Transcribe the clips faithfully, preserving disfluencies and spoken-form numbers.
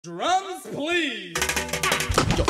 Drums, please. Yo.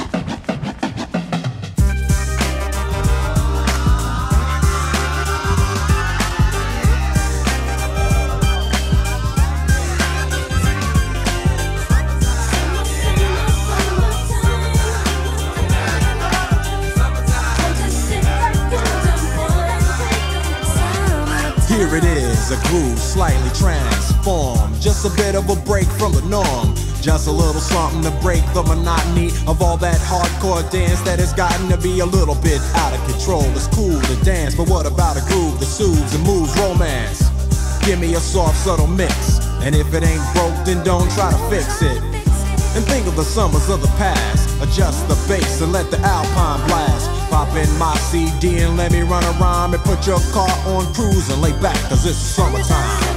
Here it is, a groove slightly transformed. Just a bit of a break from the norm. Just a little something to break the monotony of all that hardcore dance that has gotten to be a little bit out of control. It's cool to dance, but what about a groove that soothes and moves romance? Give me a soft, subtle mix, and if it ain't broke, then don't try to fix it. And think of the summers of the past. Adjust the bass and let the alpine blast. Pop in my C D and let me run a rhyme and put your car on cruise and lay back, cause it's summertime.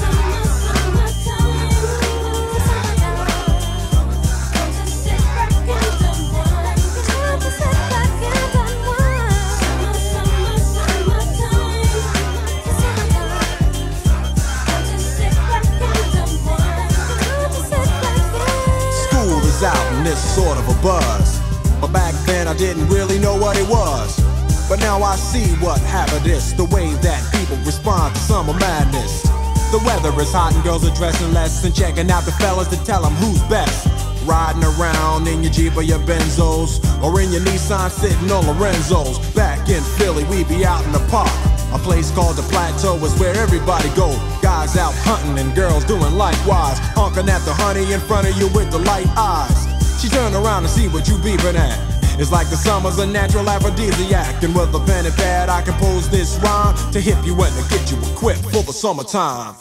Out and it's sort of a buzz, but back then I didn't really know what it was. But now I see what happened is the way that people respond to summer madness. The weather is hot and girls are dressing less and checking out the fellas to tell them who's best. Riding around in your Jeep or your Benzos, or in your Nissan sitting on Lorenzo's. Back in Philly we be out in the park. A place called the Plateau is where everybody go. Guys out hunting and girls doing likewise. Honking at the honey in front of you with the light eyes. She turn around and see what you beeping at. It's like the summer's a natural aphrodisiac. And with a pen and pad I compose this rhyme to hip you and to get you equipped for the summertime.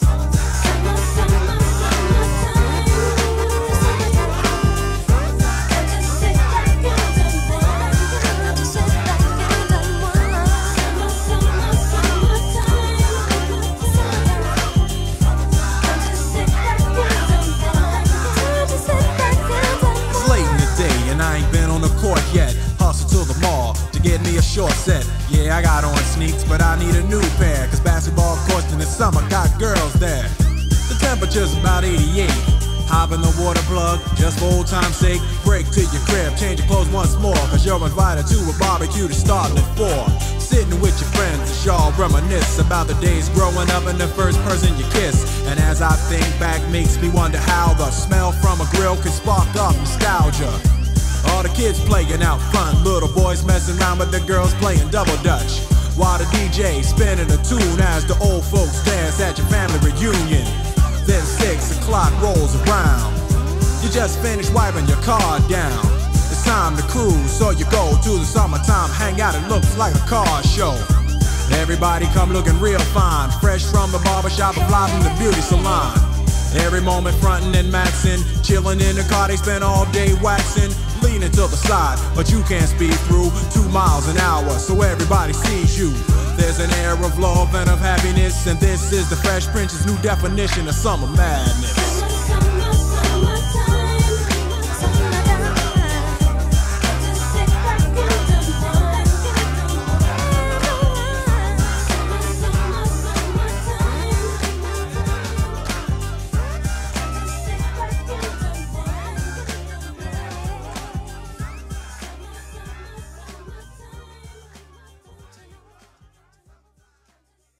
Yet, hustle to the mall to get me a short set. Yeah, I got on sneaks, but I need a new pair, cause basketball courts in the summer got girls there. The temperature's about eighty-eight. Hop in the water plug, just for old time's sake. Break to your crib, change your clothes once more, cause you're invited to a barbecue to start at four. Sitting with your friends as y'all reminisce about the days growing up and the first person you kiss. And as I think back, makes me wonder how the smell from a grill can spark up nostalgia. All the kids playing out front, little boys messing around with the girls playing double dutch. While the D J spinning a tune as the old folks dance at your family reunion. Then six o'clock rolls around. You just finished wiping your car down. It's time to cruise, so you go to the summertime hangout. It looks like a car show. Everybody come looking real fine, fresh from the barbershop and fly from the beauty salon. Every moment frontin' and maxin', chillin' in the car they spend all day waxin'. Leaning to the side, but you can't speed through two miles an hour, so everybody sees you. There's an air of love and of happiness, and this is the Fresh Prince's new definition of summer madness.